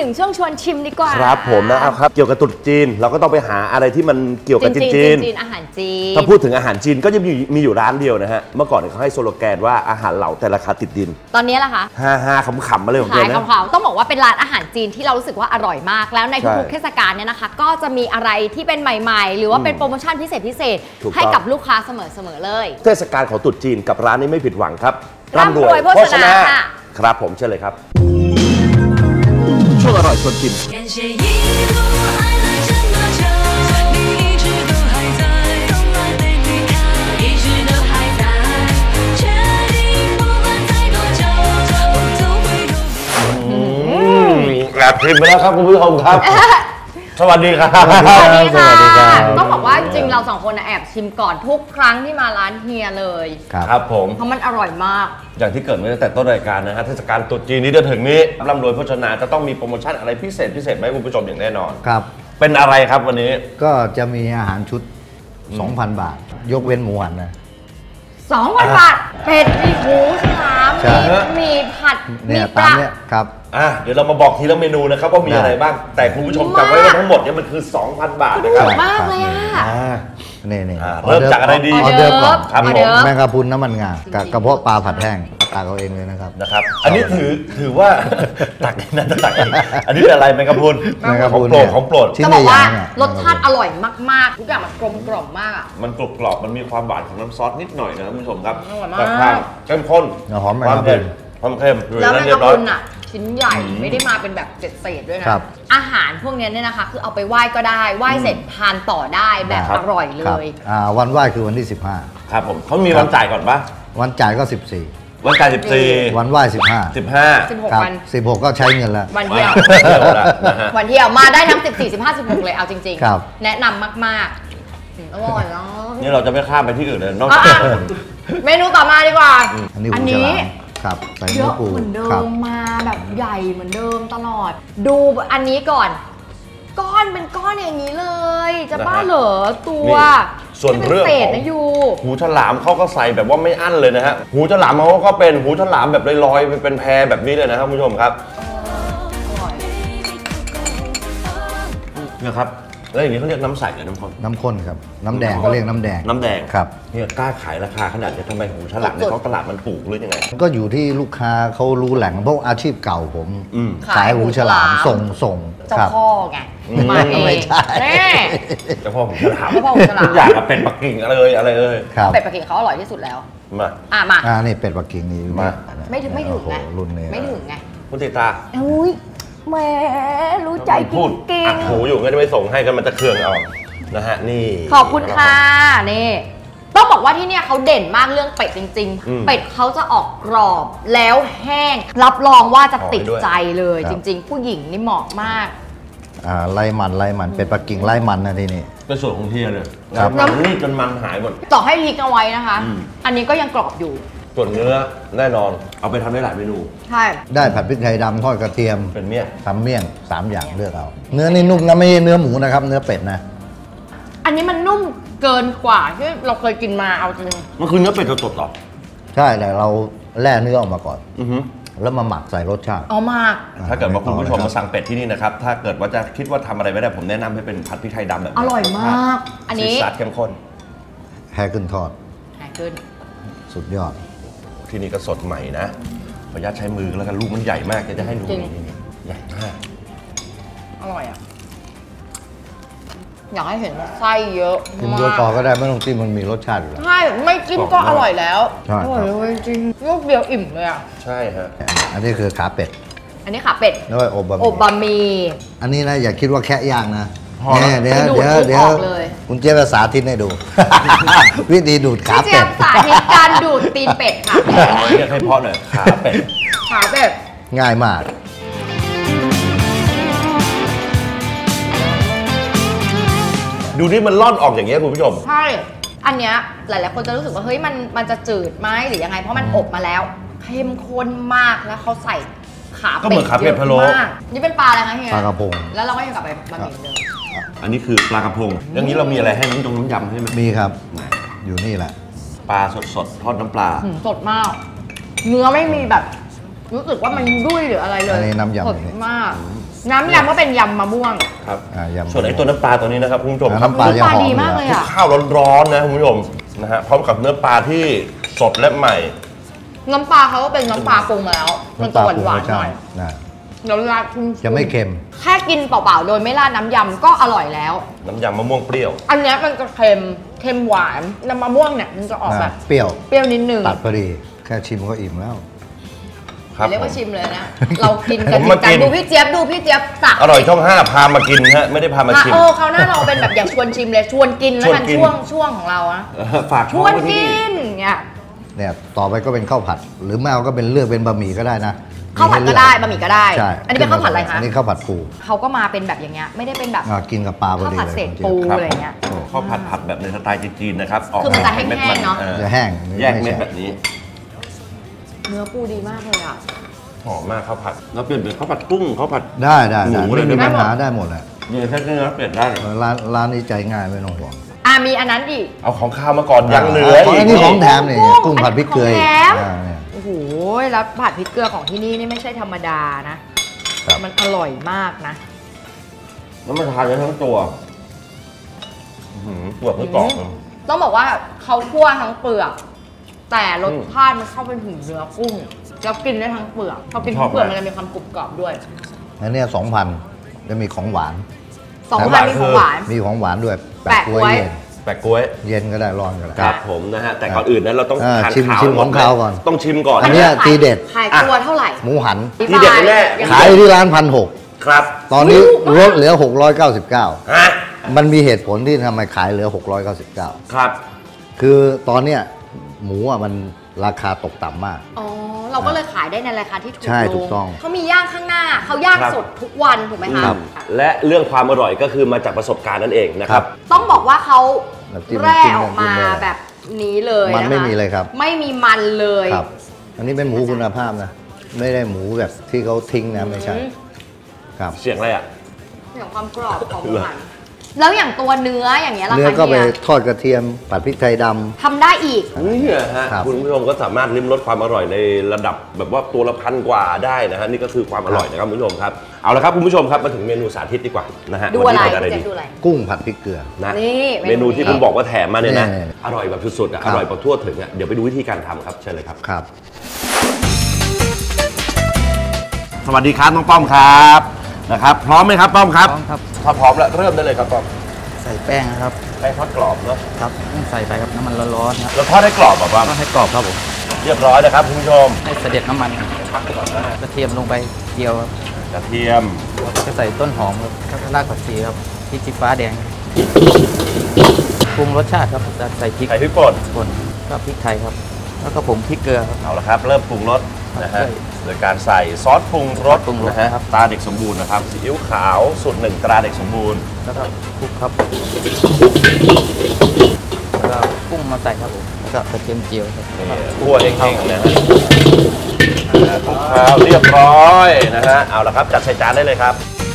ถึงช่วงชวนชิมดีกว่าครับผมนะครับเกี่ยวกับตรุษจีนเราก็ต้องไปหาอะไรที่มันเกี่ยวกับจีนอาหารจีนถ้าพูดถึงอาหารจีนก็จะมีอยู่ร้านเดียวนะฮะเมื่อก่อนเขาให้สโลแกนว่าอาหารเหล่าแต่ราคาติดดินตอนนี้ล่ะคะฮ่าขำๆมาเลยของเจ๊นะขำๆต้องบอกว่าเป็นร้านอาหารจีนที่เรารู้สึกว่าอร่อยมากแล้วในทุกๆเทศกาลเนี่ยนะคะก็จะมีอะไรที่เป็นใหม่ๆหรือว่าเป็นโปรโมชั่นพิเศษให้กับลูกค้าเสมอเลยเทศกาลของตรุษจีนกับร้านนี้ไม่ผิดหวังครับร่ำรวยโภชนาครับผมเชิญเลยครับช่วงอร่อยชวนชิมแอบชิมไปแล้วครับคุณผู้ชมครับสวัสดีครับสวัสดีค่ะต้องบอกว่าจริงเราสองคนแอบชิมก่อนทุกครั้งที่มาร้านเฮียเลยครับผมเพราะมันอร่อยมากอย่างที่เกิดมาตั้งแต่ต้นรายการนะฮะเทศกาลตรุษจีนนี้จะถึงนี้ร่ำรวยโภชนาจะต้องมีโปรโมชั่นอะไรพิเศษไหมคุณผู้ชมอย่างแน่นอนครับเป็นอะไรครับวันนี้ก็จะมีอาหารชุด 2,000 บาทยกเว้นหมูหันนะ 2,000 บาทเป็ดมีหูฉลามมีผัดมีปลาครับเดี๋ยวเรามาบอกทีละเมนูนะครับว่ามีอะไรบ้างแต่คุณผู้ชมจำไว้ว่าทั้งหมดเนี่ยมันคือ 2,000 บาทนะครับมากเลยนี่เริ่มจากอะไรดีออเดิร์ฟก่อนครับผมแมงกะพรุนน้ำมันงากับกระเพาะปลาผัดแห้งตักเอาเองเลยนะครับอันนี้ถือว่าตักนั่นตักอันนี้เป็นอะไรแมงกะพรุนของโปรดจะบอกว่ารสชาติอร่อยมากๆทุกอย่างมันกลมกล่อมมากมันกรอบมันมีความหวานของน้ำซอสนิดหน่อยนะคุณผู้ชมครับแต่ความเข้มข้นความเผ็ดความเค็มแล้วแมงกะพรุนอ่ะชิ้นใหญ่ไม่ได้มาเป็นแบบเศษด้วยนะอาหารพวกนี้เนี่ยนะคะคือเอาไปไหว้ก็ได้ไหว้เสร็จทานต่อได้แบบอร่อยเลยวันไหว้คือวันที่15 ครับผมเขามีวันจ่ายก่อนปะวันจ่ายก็14 วันจ่าย14 วันไหว้ 16วัน 16ก็ใช้เงินแล้ววันเที่ยววันเที่ยวมาได้ทั้ง14 15 16เลยเอาจริงๆแนะนำมากๆอร่อยเนาะนี่เราจะไม่ข้ามไปที่อื่นเลยนอกจากเมนูต่อมาดีกว่าอันนี้ครับเยอะเหมือนเดิมมาแบบใหญ่เหมือนเดิมตลอดดูอันนี้ก่อนก้อนเป็นก้อนอย่างนี้เลยจะบ้าเหรอตัวส่วนเรื่องของหูฉลามเขาก็ใส่แบบว่าไม่อั้นเลยนะฮะหูฉลามเขาก็เป็นหูฉลามแบบลอยๆเป็นแพรแบบนี้เลยนะครับคุณผู้ชมครับเนี่ยครับแล้วอย่างนี้เขาเรียกน้ำใสหรือน้ำข้นน้ำข้นครับน้ำแดงเขาเรียกน้ำแดงครับเนี่ยกล้าขายราคาขนาดนี้ทำไมหูฉลามในท้องตลาดมันถูกหรือยังไงก็อยู่ที่ลูกค้าเขารู้แหล่งเพราะอาชีพเก่าผมขายหูฉลามส่งเจ้าพ่อไงไม่ใช่เจ้าพ่อหูฉลามทุกอย่างเป็นปักกิ่งอะไรเป็ดปักกิ่งเขาอร่อยที่สุดแล้วมานี่เป็ดปักกิ่งนี่ไม่ถึงไงรุ่นนี้ไม่ถึงไงคุณติตาแม่รู้ใจจริงๆหูอยู่ก็จะไม่ส่งให้กันมันจะเครื่องเอานะฮะนี่ขอบคุณค่ะนี่ต้องบอกว่าที่เนี่ยเขาเด่นมากเรื่องเป็ดจริงๆเป็ดเขาจะออกกรอบแล้วแห้งรับรองว่าจะติดใจเลยจริงๆผู้หญิงนี่เหมาะมากไล่มันเป็ดปักกิ่งไล่มันนะที่นี่เป็นส่วนของเฮียเลยน้ำนี่จนมันหายหมดต่อให้พริกเอาไว้นะคะอันนี้ก็ยังกรอบอยู่ส่วนเนื้อแน่นอนเอาไปทำได้หลายเมนูใช่ได้ผัดพริกไทยดำทอดกระเทียมเป็นเมี่ยงทำเมี่ยง3อย่างเลือกเอาเนื้อนี่นุ่มนะไม่ใช่เนื้อหมูนะครับเนื้อเป็ดนะอันนี้มันนุ่มเกินกว่าที่เราเคยกินมาเอาจริงมันคือเนื้อเป็ดสดๆหรอใช่แต่เราแล่เนื้อออกมาก่อนแล้วมาหมักใส่รสชาติมากถ้าเกิดว่าคุณผู้ชมมาสั่งเป็ดที่นี่นะครับถ้าเกิดว่าจะคิดว่าทำอะไรไม่ได้ผมแนะนำให้เป็นผัดพริกไทยดำแบบอร่อยมากอันนี้ซัดเข้มข้นแฮขึ้นทอดแฮขึ้นสุดยอดที่นี่ก็สดใหม่นะขออนุญาตใช้มือแล้วกันลูกมันใหญ่มากจะให้ดูใหญ่มากอร่อยอยากให้เห็นไส้เยอะกินโดยต่อก็ได้ไม่ต้องจิ้มมันมีรสชาติอยู่แล้วใช่ไม่จิ้มก็อร่อยแล้วอร่อยเลยจริงลูกเดียวอิ่มเลยใช่ฮะอันนี้คือขาเป็ดอันนี้ขาเป็ดแล้วอบบะหมี่อันนี้นะอย่าคิดว่าแค่ย่างนะเดี๋ยวคุณเจี๊ยบสาธิตให้ดูวิธีดูดขาเป็ดสาธิตการดูดตีนเป็ดค่ะเรียกให้เพาะหน่อยขาเป็ดง่ายมากดูนี่มันล่อนออกอย่างเงี้ยคุณผู้ชมใช่อันเนี้ยหลายๆคนจะรู้สึกว่าเฮ้ยมันจะจืดไหมหรือยังไงเพราะมันอบมาแล้วเข้มข้นมากแล้วเขาใส่ขาเป็ดก็เหมือนขาเป็ดพะโล้นี่เป็นปลาอะไรคะเฮียปลากระพงแล้วเราก็ยังกลับไปบะหมี่เดิมอันนี้คือปลากระพงอย่างนี้เรามีอะไรให้น้ำยำให้ไหมมีครับอยู่นี่แหละปลาสดทอดน้ำปลาสดมากเนื้อไม่มีแบบรู้สึกว่ามันดุ้ยหรืออะไรเลยอันนี้น้ำยำสดมากน้ำยำก็เป็นยำมะม่วงครับยำส่วนไอ้ตัวน้ำปลาตัวนี้นะครับคุณผู้ชมครับน้ำปลาจะหอมดีมากเลยอะข้าวร้อนๆนะคุณผู้ชมนะฮะพร้อมกับเนื้อปลาที่สดและใหม่น้ำปลาเขาก็เป็นน้ำปลาปรุงมาแล้วมันจะหวานๆหน่อยนะแล้วราดชุ่มๆจะไม่เค็มแค่กินเปล่าๆโดยไม่ราดน้ำยำก็อร่อยแล้วน้ำยำมะม่วงเปรี้ยวอันเนี้ยมันจะเค็มหวานน้ำมะม่วงเนี่ยมันจะออกแบบเปรี้ยวเปรี้ยวนิดนึงตัดพอดี แค่ชิมก็อิ่มแล้วครับเรียกว่าชิมเลยนะ เรากินกันผมมากินดูพี่เจี๊ยบตักอร่อยช่อง 5 พามากินฮะไม่ได้พามาชิมเขาหน้าเราเป็นแบบอยากชวนชิมเลยชวนกินแล้วกันชวนกินช่วงของเราอะฝากชวนกินเนี่ยเนี่ยต่อไปก็เป็นข้าวผัด หรือไม่เอาก็เป็นเลือกเป็นบะหมี่ก็ได้นะข้าวผัดก็ได้บะหมี่ก็ได้ใช่อันนี้เป็นข้าวผัดอะไรคะอันนี้ข้าวผัดปูเขาก็มาเป็นแบบอย่างเงี้ยไม่ได้เป็นแบบกินกับปลาพอข้าวดีผัดเลยเศษคุณปูจี๊ยบอะไรเงี้ยข้าวผัดแบบในสไตล์จีนๆนะครับคือมันจะแห้งๆเนอะจะแห้งแยกเม็ดแบบนี้เนื้อปูดีมากเลยอ่ะหอมมากข้าวผัดแล้วเปลี่ยนเป็นข้าวผัดกุ้งข้าวผัดได้หมูไม่เลยมีได้ไหมปัญหาได้หมดแหละเนี่ยแค่เนื้อเปลี่ยนได้เลยร้านนี้ใจง่ายไม่ต้องห่วงมีอันนั้นอีกเอาของข้าวมาก่อนยังเหลืออันนี้ของแถมเนี่ยกุ้งผัดพริกเกลือของแถมเนี่ยโอ้โหแล้วผัดพริกเกลือของที่นี่นี่ไม่ใช่ธรรมดานะครับ มันอร่อยมากนะแล้วมันทานได้ทั้งตัวเปลือกไม่กรอบต้องบอกว่าเขาคั่วทั้งเปลือก แต่รสชาติมันเข้าไปถึงเนื้อกุ้งแล้วกินได้ทั้งเปลือกพอกินทั้งเปลือกมันจะมีความกรุบกรอบด้วยอันเนี้ย2,000จะมีของหวาน 2,000มีของหวานมีของหวานด้วยแปะก๊วยเย็นแปะกล้วยเย็นก็ได้ร้อนก็ได้ครับผมนะฮะแต่ก่อนอื่นนั้นเราต้องทานชิมข้าวชิมของข้าวก่อนต้องชิมก่อนอันเนี้ย ทีเด็ดขายตัวเท่าไหร่หมูหันทีเด็ดแน่ขายที่ร้าน1,600 ครับตอนนี้ลดเหลือ699 ฮะมันมีเหตุผลที่ทำไมขายเหลือ699 ครับคือตอนเนี้ยหมูอ่ะมันราคาตกต่ำมากอ๋อเราก็เลยขายได้ในราคาที่ถูกใช่ลถูกต้องเขามีย่างข้างหน้าเขาย่างครับสดทุกวันถูกไหมคะครับและเรื่องความอร่อยก็คือมาจากประสบการณ์นั่นเองนะครับต้องบอกว่าเขาน้ำจิ้มแร่ออกมาน้ำจิ้มเลยแบบนี้เลยมันนะคะไม่มีเลยครับไม่มีมันเลยครับ อันนี้เป็นหมูคุณภาพนะ ไม่ได้หมูแบบที่เขาทิ้งนะไม่ใช่ ครับเสียงอะไรอ่ะอย่างความกรอบของหมูหันแล้วอย่างตัวเนื้ออย่างเงี้ยล่ะเนื้อคะก็ไปเนี่ยทอดกระเทียมผัดพริกไทยดำทำได้อีกนี่ฮะครับคุณผู้ชมก็สามารถลิ้มรสความอร่อยในระดับแบบว่าตัวละ1,000 กว่าได้นะฮะนี่ก็คือความอร่อยนะครับคุณผู้ชมครับเอาละครับคุณผู้ชมครับมาถึงเมนูสาธิตดีกว่านะฮะดูวันอะไรนี้เป็นอะไรเจ๊ดีดูอะไรกุ้งผัดพริกเกลือนะนี่เมนูที่ผมบอกว่าแถมมาเนี่ยนะนี่อร่อยแบบสุดๆอ่ะครัอบ ร่อยแบบทั่วถึงอ่ะเดี๋ยวไปดูวิธีการทำครับเชิญเลยครับครับสวัสดีครับน้องป้อมครับนะครับพร้อมไหมครับป้อมครับพร้อมครับถ้าพร้อมแล้วเริ่มได้เลยครับป้อมใส่แป้งนะครับแป้งทอดกรอบเนาะครับต้องใส่ไปครับน้ำมันร้อนๆครับแล้วทอดให้กรอบแบบว่าก็ให้กรอบครับผมเรียบร้อยนะครับคุณผู้ชมให้เสด็จน้ำมันครับกระเทียมลงไปเจียวครับกระเทียมแล้วก็ใส่ต้นหอมครับแล้วก็รากผักชีครับพริกชี้ฟ้าแดงปรุงรสชาติครับจะใส่พริกไข่พริกป่นป่นก็พริกไทยครับ แล้วก็ผงพริกเกลือครับเอาละครับ เริ่มปรุงรสนะฮะใช่โดยการใส่ซอสปรุงรสปรุงรสนะฮะครับตราเด็กสมบูรณ์นะครับซีอิ๊วขาวสูตร1ตราเด็กสมบูรณ์แล้วก็คลุกครับแล้วก็กุ้งมาใส่ครับผมแล้วก็กระเทียมเจียวครับนี่คั่วเองๆนะฮะคลุกเคล้าเรียบร้อยนะฮะเอาละครับจัดใส่จานได้เลยครับ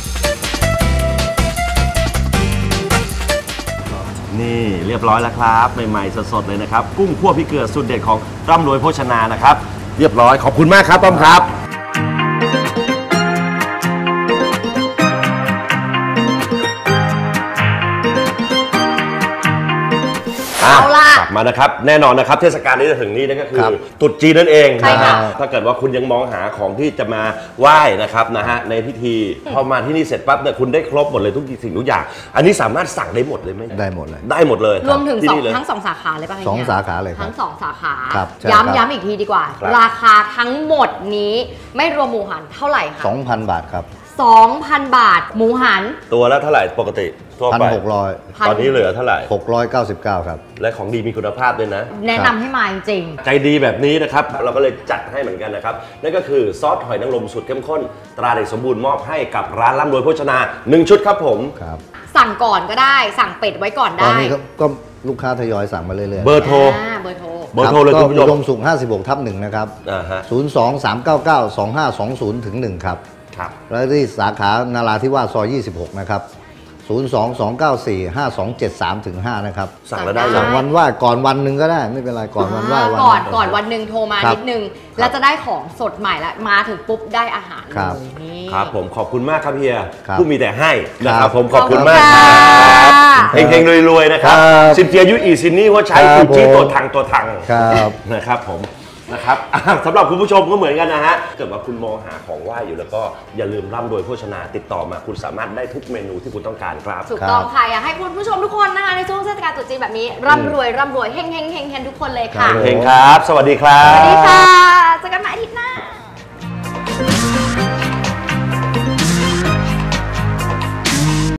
นี่เรียบร้อยแล้วครับใหม่ๆสดๆเลยนะครับกุ้งคั่วพริกเกลือสูตรเด็ดของร่ำรวยโภชนานะครับเรียบร้อยขอบคุณมากครับป้อมครับเอาล่ะกลับมานะครับแน่นอนนะครับเทศกาลนี้จะถึงนี้นั่นก็คือครับตรุษจีนนั่นเองใช่นะค่ะฮะถ้าเกิดว่าคุณยังมองหาของที่จะมาไหว้นะครับนะฮะในพิธีพอมาที่นี่เสร็จปั๊บเนี่ยคุณได้ครบหมดเลยทุกสิ่งทุกอย่าง อันนี้สามารถสั่งได้หมดเลยไหมได้หมดเลยได้หมดเลยรวมถึงที่นี่เลยทั้งสองสาขาเลยป่ะคะสองเนี่ยสาขาเลยครับทั้งสองสาขาครับใช่ครับย้ำอีกทีดีกว่าครับราคาทั้งหมดนี้ไม่รวมหมูหันเท่าไหร่คะ 2,000 บาทครับ 2,000 บาท หมูหันตัวละเท่าไหร่ปกติทั่วไป 1,600 ตอนนี้เหลือเท่าไหร่ 699 ครับและของดีมีคุณภาพด้วยนะแนะนำให้มาจริงใจดีแบบนี้นะครับเราก็เลยจัดให้เหมือนกันนะครับนั่นก็คือซอสหอยนางรมสูตรเข้มข้นตราเด็กสมบูรณ์มอบให้กับร้านร่ำรวยโภชนา1ชุดครับผมครับสั่งก่อนก็ได้สั่งเป็ดไว้ก่อนตอนได้นี้ก็ลูกค้าทยอยสั่งมาเรื่อยๆเบอร์โทรเบอร์โทรเบอร์โทรเลยก็คุณผู้ชอุดมมสุข 56/1 นะครับฮะ 023992520-1 ครับครับแล้วที่สาขานาราธิวาสซอย 26 นะครับ 022945273-5นะครับสั่งแล้วได้สั่งวันไหว้ก่อนวันหนึ่งก็ได้ไม่เป็นไรก่อนวันไหว้วันก่อนวันหนึ่งโทรมาครับนิดนึง แล้วจะได้ของสดใหม่แล้วมาถึงปุ๊บได้อาหารครับเลยนี่ครับผมขอบคุณมากครับเฮียครับผู้มีแต่ให้นะคครัรับบ ผมขอบคุณมากขอบคุณคค่ะรับเฮงๆรวยๆนะครับครับสินเจียยุอีซินนี่ว่าใช้ครับฟูจิผมตัวทังครับนะครับผมนะครับ สำหรับคุณผู้ชมก็เหมือนกันนะฮะเกิดว่าคุณมองหาของไหว้อยู่แล้วก็อย่าลืมร่ำรวยโภชนาติดต่อมาคุณสามารถได้ทุกเมนูที่คุณต้องการครับถูกต้องค่ะอยากให้คุณผู้ชมทุกคนนะคะในช่วงเทศกาลตรุษจีนแบบนี้ร่ำรวยเฮงๆทุกคนเลยค่ะเฮงๆครับ สวัสดีครัสวัสดีบค่ะเจอกันใหม่อาทิตย์หน้า